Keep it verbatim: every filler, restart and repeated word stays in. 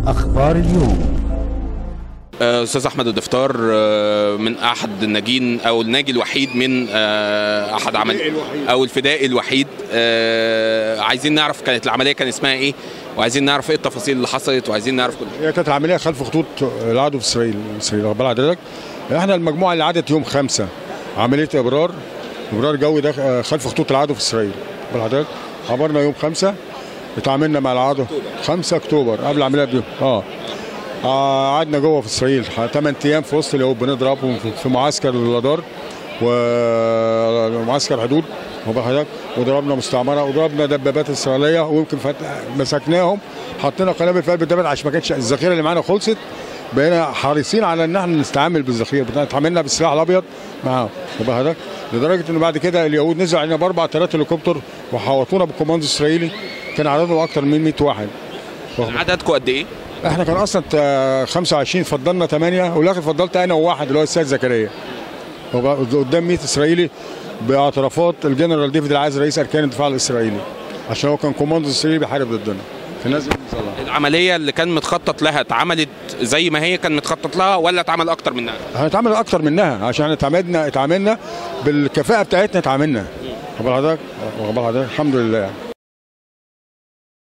أخبار اليوم. أستاذ أحمد الدفتار من أحد الناجين أو الناجي الوحيد من أحد عمل أو الفدائي الوحيد. عايزين نعرف كانت العملية كان اسمها إيه، وعايزين نعرف إيه التفاصيل اللي حصلت، وعايزين نعرف كل هي كانت العملية خلف خطوط العدو في إسرائيل. إسرائيل واخد بال حضرتك؟ إحنا المجموعة اللي عادت يوم خمسة عملية إبرار إبرار جوي ده خلف خطوط العدو في إسرائيل. واخد بال حضرتك؟ عبرنا يوم خمسة، اتعاملنا مع العدو خمسة أكتوبر قبل العملية بيوم. اه قعدنا جوه في اسرائيل ثمان ايام في وسط اليهود بنضربهم في معسكر الرادار ومعسكر حدود وضربنا مستعمره وضربنا دبابات اسرائيليه، ويمكن مسكناهم حطينا قنابل في قلب الدبابات عشان ما كانتش الذخيره اللي معانا خلصت. بقينا حريصين على ان احنا نستعمل بالذخيره، اتعاملنا بالسلاح الابيض معاهم لدرجه ان بعد كده اليهود نزلوا علينا باربع ثلاث هليكوبتر وحوطونا بالكوماندو الاسرائيلي. كان عددهم اكثر من مئة واحد. عددكم قد ايه؟ احنا كان اصلا خمسة وعشرين، فضلنا ثمانية، والاخر فضلت انا وواحد اللي هو السيد زكريا. قدام مئة اسرائيلي باعترافات الجنرال ديفيد العايز رئيس اركان الدفاع الاسرائيلي، عشان هو كان كوماندو اسرائيلي بيحارب ضدنا. الناس العمليه اللي كان متخطط لها اتعملت زي ما هي كان متخطط لها ولا اتعمل اكتر منها؟ احنا اتعمل اكتر منها عشان احنا اتعاملنا اتعاملنا بالكفاءه بتاعتنا، اتعاملنا. واخد بالك؟ واخد بالك؟ الحمد لله.